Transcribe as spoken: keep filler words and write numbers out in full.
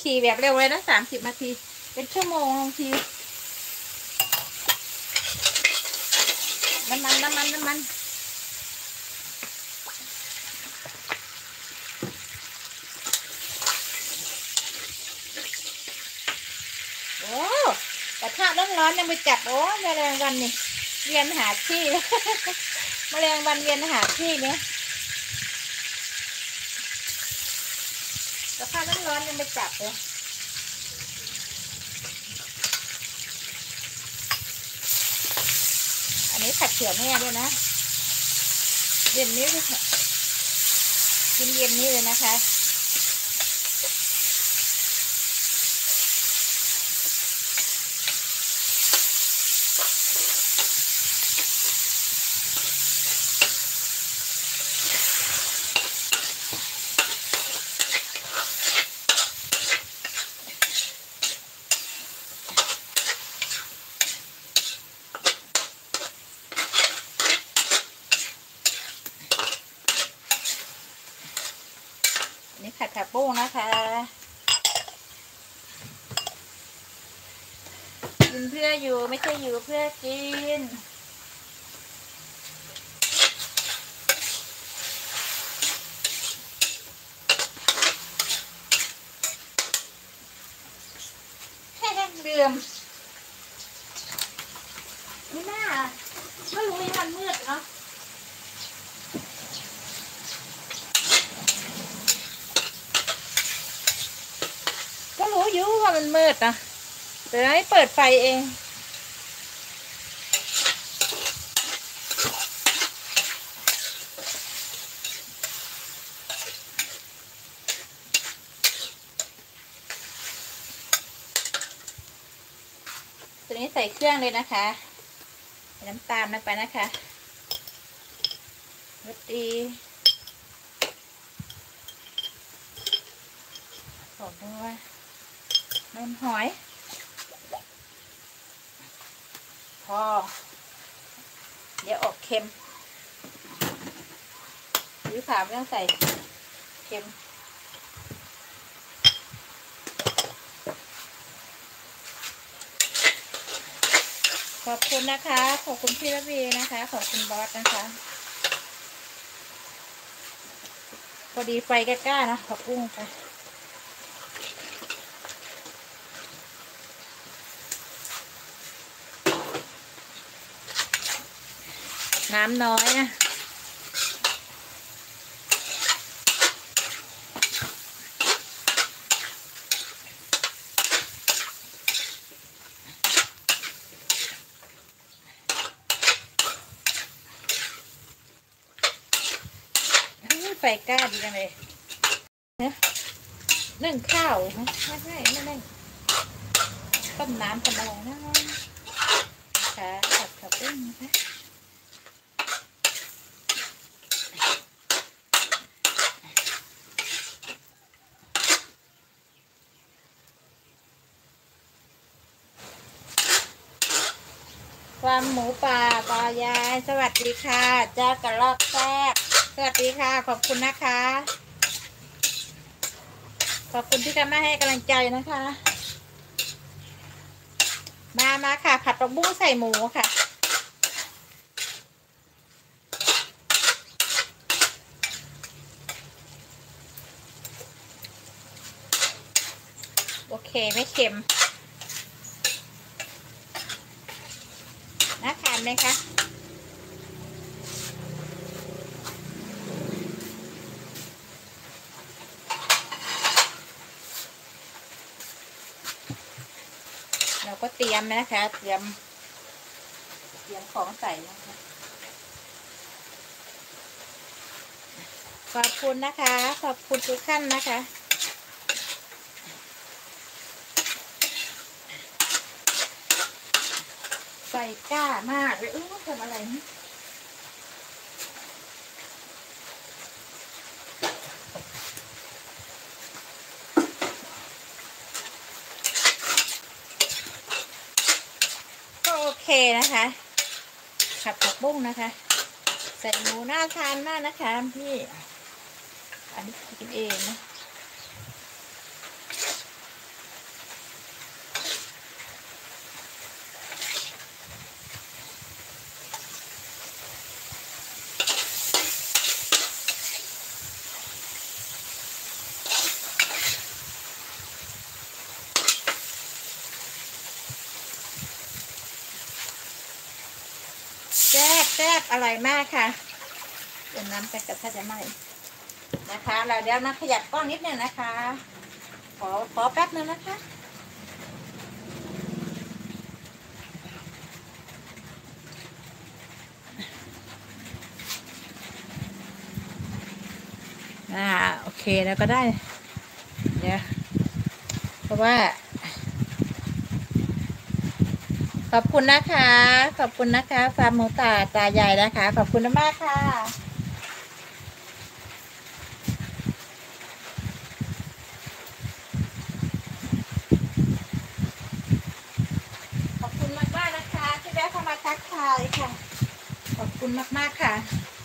ฉี่แบบเร็วเลยนะสามสิบนาทีเป็นชั่วโมงบางทีน้ำมันน้ำมันน้ำมันโอ้กระทะร้อนๆยังไปจับโอ้แมลงวันนี่เวียนหาที่ แมลงวันเวียนหาที่เนี่ยกระทะร้อนๆยังไปจับเลยอันนี้ผัดเผือกแม่ด้วยนะเย็นนี้เลยค่ะกินเย็นนี้เลยนะคะนี่ผัดผักบุ้งนะคะกินเพื่ออยู่ไม่ใช่อยู่เพื่อกินเดือมนี่น่าไม่รู้ยังมันมืดเนาะก็รู้อยู่ว่ามันมืดนะแต่ให้เปิดไฟเองตัวนี้ใส่เครื่องเลยนะคะน้ำตาลลงไปนะคะรสดีขอดูว่ามันหอยพอเดี๋ยวออกเค็มหรือขาวไม่ต้องใส่เค็มขอบคุณนะคะขอบคุณพี่ระวีนะคะขอบคุณบอสนะคะพอดีไฟกล้าๆนะขอบคุณค่ะน้ำน้อยนะไฟกล้าดีจังเลยเนี่ยนึ่งข้าวไม่ใช่ไม่นึ่งต้มน้ำกันอะไรนะค่ะผัดผักบุ้งนะคะความหมูป่าตายายสวัสดีค่ะเจ้ากระรอกแซ่บสวัสดีค่ะขอบคุณนะคะขอบคุณที่มาให้กำลังใจนะคะมามาค่ะผัดผักบุ้งใส่หมูค่ะโอเคไม่เค็มน่าทานไหมคะเราก็เตรียมนะคะเตรียมเตรียมของใส่นะคะขอบคุณนะคะขอบคุณทุกท่านนะคะไฟกล้ามากเลยเออทำอะไรนี่โอเคนะคะผัดผักบุ้งนะคะใส่หมูน่าทานมากนะคะพี่อันนี้กินเองนะแซ่บอร่อยมากค่ะเดี๋ยวน้ำไปกับถ้าจะไหมนะคะเราเดี๋ยวนะขยับกล้องนิดนึงนะคะขอขอแป๊บนึงนะคะอ่าโอเคแล้วก็ได้เดี๋ยวเพราะว่าขอบคุณนะคะขอบคุณนะคะฟาร์มหมูตาตาใหญ่นะคะขอบคุณมากค่ะขอบคุณมากมากนะคะที่แวะเข้ามาทักทายค่ะขอบคุณมากมากค่ะ